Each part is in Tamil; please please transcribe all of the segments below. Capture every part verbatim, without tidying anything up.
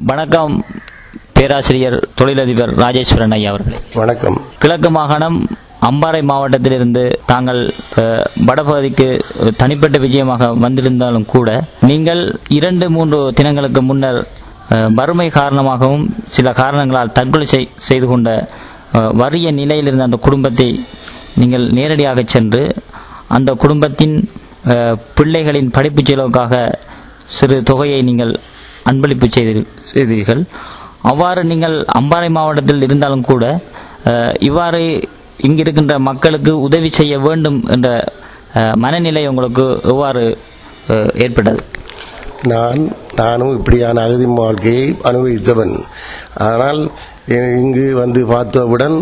வணக்கம் பேராசிரியர் தொழிலதிபர் ராஜேஸ்வரன் ஐயா அவர்களே. வணக்கம். கிழக்கு மாகாணம் அம்பாறை மாவட்டத்திலிருந்து தாங்கள் வடபகுதிக்கு தனிப்பட்ட விஜயமாக வந்திருந்தாலும் கூட நீங்கள் இரண்டு மூன்று தினங்களுக்கு முன்னர் வறுமை காரணமாகவும் சில காரணங்களால் தற்கொலை செய்து கொண்ட வறிய நிலையில் இருந்த அந்த குடும்பத்தை நீங்கள் நேரடியாக சென்று அந்த குடும்பத்தின் பிள்ளைகளின் படிப்பு செலவுக்காக சிறு தொகையை நீங்கள் அன்பளிப்பு செய்தீர்கள். அவ்வாறு நீங்கள் அம்பாறை மாவட்டத்தில் இருந்தாலும் கூட இவ்வாறு இங்கிருக்கின்ற மக்களுக்கு உதவி செய்ய வேண்டும் என்ற மனநிலை உங்களுக்கு எவ்வாறு ஏற்பட்டது? நான் நானும் இப்படியான அகதி வாழ்க்கையை அனுபவித்தவன். ஆனால் இங்கு வந்து பார்த்தவுடன்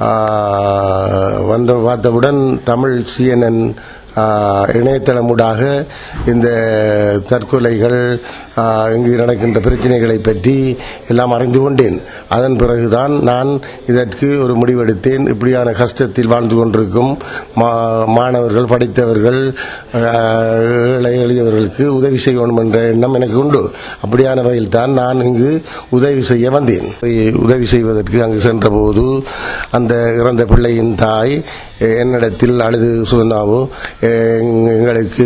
வந்து பார்த்தவுடன் தமிழ் சிஎன்என் இணையதளமூடாக இந்த தற்கொலைகள் இங்கு நடக்கின்ற பிரச்சனைகளை பற்றி எல்லாம் அறிந்து கொண்டேன். அதன் பிறகுதான் நான் இதற்கு ஒரு முடிவெடுத்தேன். இப்படியான கஷ்டத்தில் வாழ்ந்து கொண்டிருக்கும் மாணவர்கள், படித்தவர்கள், ஏழை எளியவர்களுக்கு உதவி செய்ய வேண்டும் என்ற எண்ணம் எனக்கு உண்டு. அப்படியான வகையில் தான் நான் இங்கு உதவி செய்ய வந்தேன். உதவி செய்வதற்கு அங்கு சென்றபோது அந்த இறந்த பிள்ளையின் தாய் என்னிடத்தில் அழுது சொன்னாவோ, எங்களுக்கு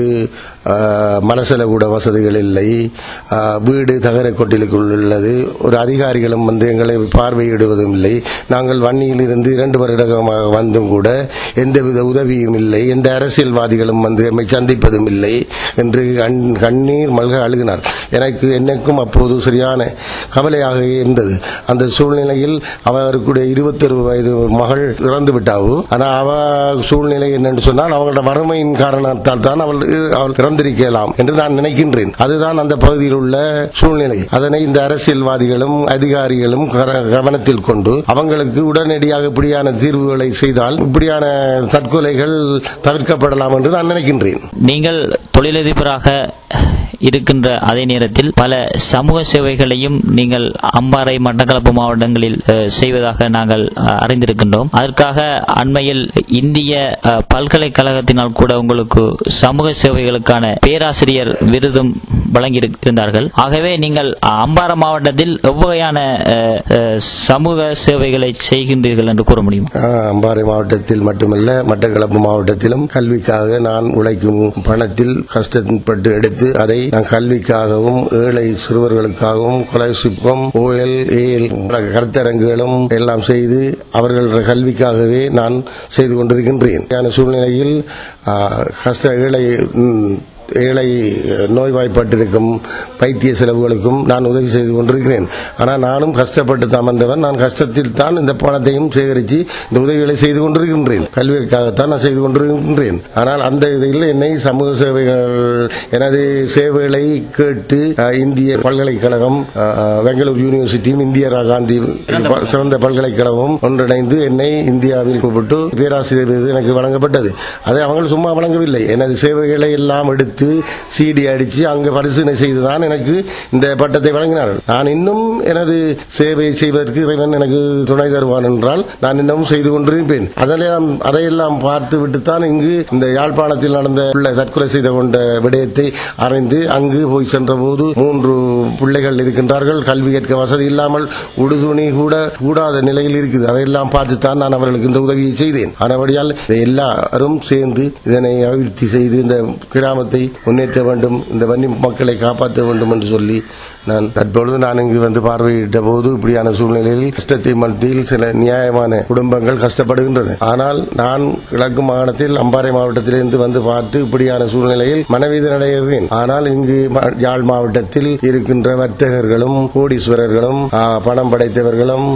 மனசல கூட வசதிகள் இல்லை, வீடு தகர கொட்டிலுக்குள் உள்ளது, ஒரு அதிகாரிகளும் வந்து எங்களை பார்வையிடுவதும் இல்லை, நாங்கள் வன்னியில் இருந்து இரண்டு வருடமாக வந்தும் கூட எந்தவித உதவியும் இல்லை, எந்த அரசியல்வாதிகளும் வந்து எம்மை சந்திப்பதும் இல்லை என்று கண்ணீர் மல்க அழுகினார். எனக்கு என்னைக்கும் அப்போது சரியான கவலையாக இருந்தது. அந்த சூழ்நிலையில் அவருக்குடைய இருபத்தொரு வயது மகள் இறந்து விட்டாவு. ஆனால் அவ சூழ்நிலை என்னென்று சொன்னால் அவங்களோட வறுமையின் காரணத்தால் தான் அவள் அவள் இறந்திருக்கலாம் என்று நான் நினைக்கின்றேன். அதுதான் அந்த பகுதியில் உள்ள சூழ்நிலை. அதனை இந்த அரசியல்வாதிகளும் அதிகாரிகளும் கவனத்தில் கொண்டு அவங்களுக்கு உடனடியாக இப்படியான தீர்வுகளை செய்தால் இப்படியான தற்கொலைகள் தவிர்க்கப்படலாம் என்று நான் நினைக்கின்றேன். நீங்கள் தொழிலதிபராக இருக்கின்ற அதே நேரத்தில் பல சமூக சேவைகளையும் நீங்கள் அம்பாறை, மட்டக்களப்பு மாவட்டங்களில் செய்வதாக நாங்கள் அறிந்திருக்கின்றோம். அதற்காக அண்மையில் இந்திய பல்கலைக்கழகத்தினால் கூட உங்களுக்கு சமூக சேவைகளுக்கான பேராசிரியர் விருதும் வழங்கி இருந்தார்கள். ஆகவே நீங்கள் அம்பாறை மாவட்டத்தில் எவ்வகையான சமூக சேவைகளை செய்கின்றீர்கள் என்று கூற முடியும்? அம்பாறை மாவட்டத்தில் மட்டுமல்ல, மட்டக்களப்பு மாவட்டத்திலும் கல்விக்காக நான் உழைக்கும் பணத்தில் கஷ்டப்பட்டு எடுத்து அதை நான் கல்விக்காகவும் ஏழை சிறுவர்களுக்காகவும் ஸ்காலர்ஷிப்பும் ஓஎல் ஏஎல் கருத்தரங்குகளும் எல்லாம் செய்து அவர்கள் கல்விக்காகவே நான் செய்து கொண்டிருக்கின்றேன். சூழ்நிலையில் கஷ்ட ஏழை ஏழை நோய்வாய்ப்பட்டிருக்கும் வைத்திய செலவுகளுக்கும் நான் உதவி செய்து கொண்டிருக்கிறேன். ஆனால் நானும் கஷ்டப்பட்டு தமர்ந்தவன். நான் கஷ்டத்தில் தான் இந்த பணத்தையும் சேகரித்து இந்த உதவிகளை செய்து கொண்டிருக்கின்றேன். கல்விக்காகத்தான் நான் செய்து கொண்டிருக்கின்றேன். ஆனால் அந்த இதில் என்னை சமூக சேவைகள் எனது சேவைகளை கேட்டு இந்திய பல்கலைக்கழகம், பெங்களூர் யூனிவர்சிட்டியும், இந்திரா காந்தி சிறந்த பல்கலைக்கழகமும் ஒன்றிணைந்து என்னை இந்தியாவில் கூப்பிட்டு பேராசிரியர் விருது எனக்கு வழங்கப்பட்டது. அதை அவர்கள் சும்மா வழங்கவில்லை. எனது சேவைகளை எல்லாம் எடுத்து சிடி அடிச்சு அங்கு பரிசீலனை செய்துதான் எனக்கு இந்த பட்டத்தை வழங்கினார்கள். நான் இன்னும் எனது சேவை செய்வதற்கு இறைவன் எனக்கு துணை தருவான் என்றால் நான் இன்னமும் செய்து கொண்டிருப்பேன். அதெல்லாம் அதையெல்லாம் பார்த்து விட்டுத்தான் இங்கு இந்த யாழ்ப்பாணத்தில் நடந்த பிள்ளை தற்கொலை செய்து கொண்ட விடயத்தை அறிந்து அங்கு போய் சென்ற போது மூன்று பிள்ளைகள் இருக்கின்றார்கள். கல்வி கேட்க வசதி இல்லாமல் உடுதுணி கூட கூடாத நிலையில் இருக்குது. அதையெல்லாம் பார்த்துத்தான் நான் அவர்களுக்கு இந்த உதவியை செய்தேன். ஆனபடியால் எல்லாரும் சேர்ந்து இதனை அபிவிருத்தி செய்து இந்த கிராமத்தை முன்னேற்ற வேண்டும், இந்த வன்னி மக்களை காப்பாற்ற வேண்டும் என்று சொல்லி நான் தற்பொழுது நான் இங்கு வந்து பார்வையிட்ட போது இப்படியான சூழ்நிலையில் கஷ்டத்தை மத்தியில் சில நியாயமான குடும்பங்கள் கஷ்டப்படுகின்றன. ஆனால் நான் கிழக்கு மாகாணத்தில் அம்பாறை மாவட்டத்திலிருந்து வந்து பார்த்து இப்படியான சூழ்நிலையில் மனவேதனை அடைகிறேன். ஆனால் இங்கு யாழ் மாவட்டத்தில் இருக்கின்ற வர்த்தகர்களும் கோடீஸ்வரர்களும் பணம் படைத்தவர்களும்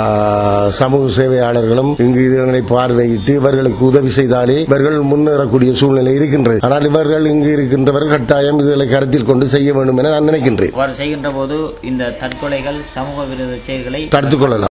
சமூக சேவையாளர்களும் இங்கு இதனை பார்வையிட்டு இவர்களுக்கு உதவி செய்தாலே இவர்கள் முன்னேறக்கூடிய சூழ்நிலை இருக்கின்றது. ஆனால் இவர்கள் இங்கு இருக்கின்றவர்கள் கட்டாயம் இதுகளை கருத்தில் கொண்டு செய்ய வேண்டும் என நான் நினைக்கின்றேன். போது இந்த தற்கொலைகள், சமூக விரோத செயல்களை தடுத்துக் கொள்ளலாம்.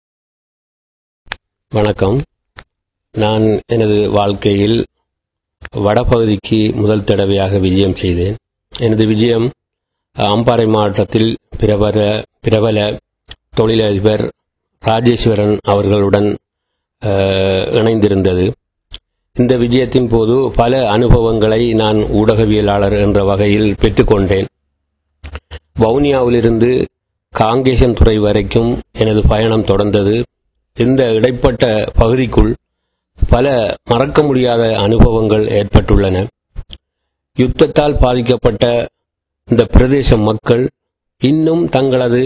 வணக்கம். நான் எனது வாழ்க்கையில் வடபகுதிக்கு முதல் தடவையாக விஜயம் செய்தேன். எனது விஜயம் அம்பாறை மாவட்டத்தில் பிரபல பிரபல தொழிலதிபர் ராஜேஸ்வரன் அவர்களுடன் இணைந்திருந்தது. இந்த விஜயத்தின் போது பல அனுபவங்களை நான் ஊடகவியலாளர் என்ற வகையில் பெற்றுக்கொண்டேன். வவுனியாவிலிருந்து காங்கேசன்துறை வரைக்கும் எனது பயணம் தொடர்ந்தது. இந்த இடைப்பட்ட பகுதிக்குள் பல மறக்க முடியாத அனுபவங்கள் ஏற்பட்டுள்ளன. யுத்தத்தால் பாதிக்கப்பட்ட இந்த பிரதேச மக்கள் இன்னும் தங்களது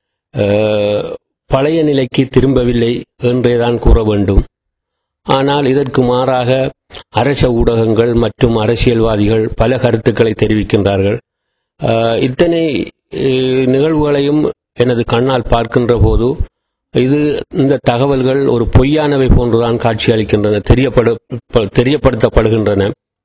பழைய நிலைக்கு திரும்பவில்லை என்றேதான் கூற வேண்டும். ஆனால் இதற்கு மாறாக அரச ஊடகங்கள் மற்றும் அரசியல்வாதிகள் பல கருத்துக்களை தெரிவிக்கின்றார்கள். இத்தனை நிகழ்வுகளையும் எனது கண்ணால் பார்க்கின்ற போது இது இந்த தகவல்கள் ஒரு பொய்யானவை போன்றுதான் காட்சி அளிக்கின்றன, தெரியப்படு தெரியப்படுத்தப்படுகின்றன.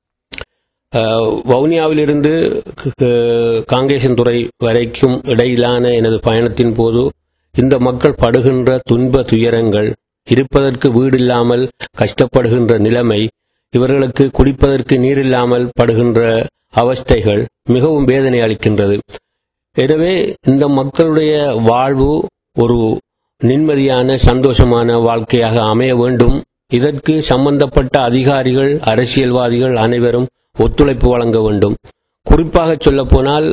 வவுனியாவிலிருந்து காங்கேசன்துறை வரைக்கும் இடையிலான எனது பயணத்தின் போது இந்த மக்கள் படுகின்ற துன்ப துயரங்கள், இருப்பதற்கு வீடில்லாமல் கஷ்டப்படுகின்ற நிலைமை, இவர்களுக்கு குடிப்பதற்கு நீரில்லாமல் படுகின்ற அவஸ்தைகள் மிகவும் வேதனை அளிக்கின்றது. எனவே இந்த மக்களுடைய வாழ்வு ஒரு நிம்மதியான சந்தோஷமான வாழ்க்கையாக அமைய வேண்டும். இதற்கு சம்பந்தப்பட்ட அதிகாரிகள், அரசியல்வாதிகள் அனைவரும் ஒத்துழைப்பு வழங்க வேண்டும். குறிப்பாக சொல்ல போனால்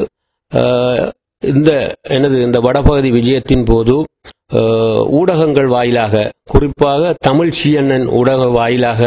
இந்த எனது இந்த வடபகுதி விஜயத்தின் போது ஊடகங்கள் வாயிலாக, குறிப்பாக தமிழ் சிஎன்என் ஊடக வாயிலாக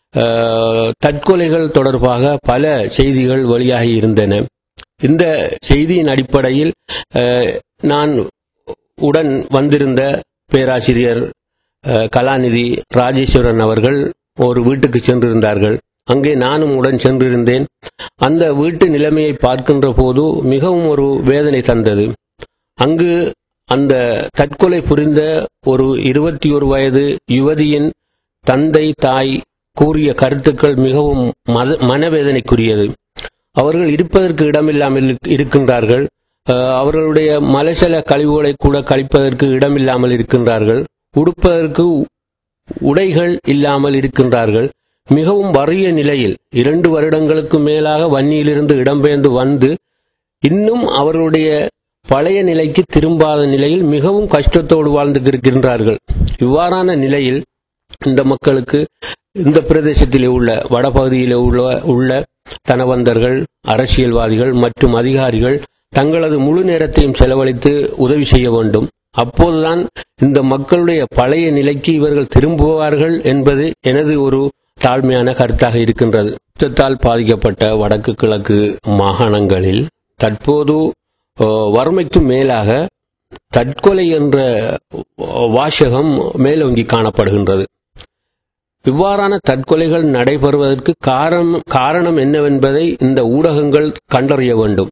தற்கொலைகள் தொடர்பாக பல செய்திகள் வெளியாகி இருந்தன. இந்த செய்தியின் அடிப்படையில் நான் உடன் வந்திருந்த பேராசிரியர் கலாநிதி ராஜேஸ்வரன் அவர்கள் ஒரு வீட்டுக்கு சென்றிருந்தார்கள். அங்கே நானும் உடன் சென்றிருந்தேன். அந்த வீட்டு நிலைமையை பார்க்கின்ற போது மிகவும் ஒரு வேதனை தந்தது. அங்கு அந்த தற்கொலை புரிந்த ஒரு இருபத்தி ஒரு வயது யுவதியின் தந்தை தாய் கூறிய கருத்துக்கள் மிகவும் மனவேதனைக்குரியது. அவர்கள் இருப்பதற்கு இடமில்லாமல் இருக்கின்றார்கள். அவர்களுடைய மலசல கழிவுகளை கூட கழிப்பதற்கு இடமில்லாமல் இருக்கின்றார்கள். உடுப்பதற்கு உடைகள் இல்லாமல் இருக்கின்றார்கள். மிகவும் வறிய நிலையில் இரண்டு வருடங்களுக்கு மேலாக வன்னியிலிருந்து இடம்பெயர்ந்து வந்து இன்னும் அவர்களுடைய பழைய நிலைக்கு திரும்பாத நிலையில் மிகவும் கஷ்டத்தோடு வாழ்ந்து இருக்கின்றார்கள். இவ்வாறான நிலையில் இந்த மக்களுக்கு இந்த பிரதேசத்திலே உள்ள வடபகுதியிலே உள்ள உள்ள தனவந்தர்கள், அரசியல்வாதிகள் மற்றும் அதிகாரிகள் தங்களது முழு நேரத்தையும் செலவழித்து உதவி செய்ய வேண்டும். அப்போதுதான் இந்த மக்களுடைய பழைய நிலைக்கு இவர்கள் திரும்புவார்கள் என்பது எனது ஒரு தாழ்மையான கருத்தாக இருக்கின்றது. யுத்தத்தால் பாதிக்கப்பட்ட வடக்கு கிழக்கு மாகாணங்களில் தற்போது வறுமைக்கு மேலாக தற்கொலை என்ற வாசகம் மேலோங்கி காணப்படுகின்றது. இவ்வாறான தற்கொலைகள் நடைபெறுவதற்கு காரணம் காரணம் என்னவென்பதை இந்த ஊடகங்கள் கண்டறிய வேண்டும்.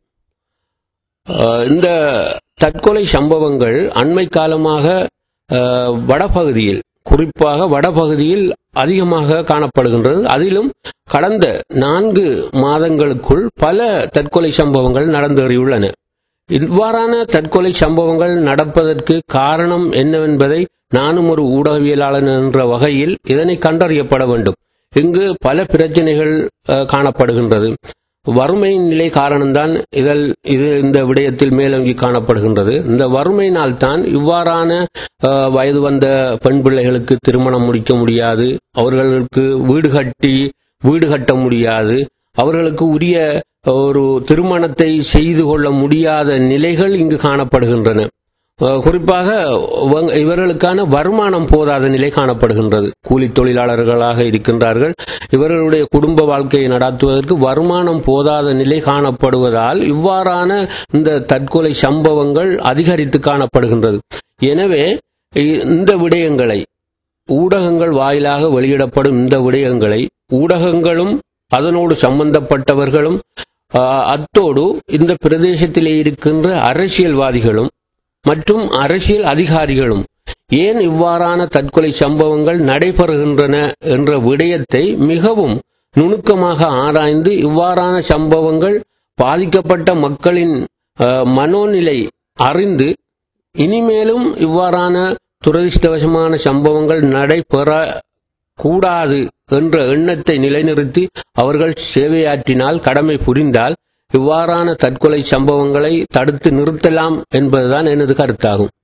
இந்த தற்கொலை சம்பவங்கள் அண்மை காலமாக வடபகுதியில், குறிப்பாக வடபகுதியில் அதிகமாக காணப்படுகின்றது. அதிலும் கடந்த நான்கு மாதங்களுக்குள் பல தற்கொலை சம்பவங்கள் நடந்தேறியுள்ளன. இவ்வாறான தற்கொலை சம்பவங்கள் நடப்பதற்கு காரணம் என்னவென்பதை நானும் ஒரு ஊடகவியலாளர் என்ற வகையில் இதனை கண்டறியப்பட வேண்டும். இங்கு பல பிரச்சனைகள் காணப்படுகின்றது. வறுமையின் நிலை காரணம்தான் இதில் இது இந்த விடயத்தில் மேலோங்கி காணப்படுகின்றது. இந்த வறுமையினால் தான் இவ்வாறான வயது வந்த பெண் பிள்ளைகளுக்கு திருமணம் முடிக்க முடியாது, அவர்களுக்கு வீடு கட்டி வீடு கட்ட முடியாது, அவர்களுக்கு உரிய ஒரு திருமணத்தை செய்து கொள்ள முடியாத நிலைகள் இங்கு காணப்படுகின்றன. குறிப்பாக இவர்களுக்கான வருமானம் போதாத நிலை காணப்படுகின்றது. கூலி தொழிலாளர்களாக இருக்கின்றார்கள். இவர்களுடைய குடும்ப வாழ்க்கையை நடத்துவதற்கு வருமானம் போதாத நிலை காணப்படுவதால் இவ்வாறான இந்த தற்கொலை சம்பவங்கள் அதிகரித்து காணப்படுகின்றது. எனவே இந்த விடயங்களை ஊடகங்கள் வாயிலாக வெளியிடப்படும் இந்த விடயங்களை ஊடகங்களும் அதனோடு சம்பந்தப்பட்டவர்களும் அத்தோடு இந்த பிரதேசத்திலே இருக்கின்ற அரசியல்வாதிகளும் மற்றும் அரசியல் அதிகாரிகளும் ஏன் இவ்வாறான தற்கொலை சம்பவங்கள் நடைபெறுகின்றன என்ற விடயத்தை மிகவும் நுணுக்கமாக ஆராய்ந்து இவ்வாறான சம்பவங்கள் பாதிக்கப்பட்ட மக்களின் மனோநிலை அறிந்து இனிமேலும் இவ்வாறான துரதிர்ஷ்டவசமான சம்பவங்கள் நடைபெற கூடாது என்ற எண்ணத்தை நிலைநிறுத்தி அவர்கள் சேவையாற்றினால், கடமை புரிந்தால் இவ்வாறான தற்கொலை சம்பவங்களை தடுத்து நிறுத்தலாம் என்பதுதான் எனது கருத்தாகும்.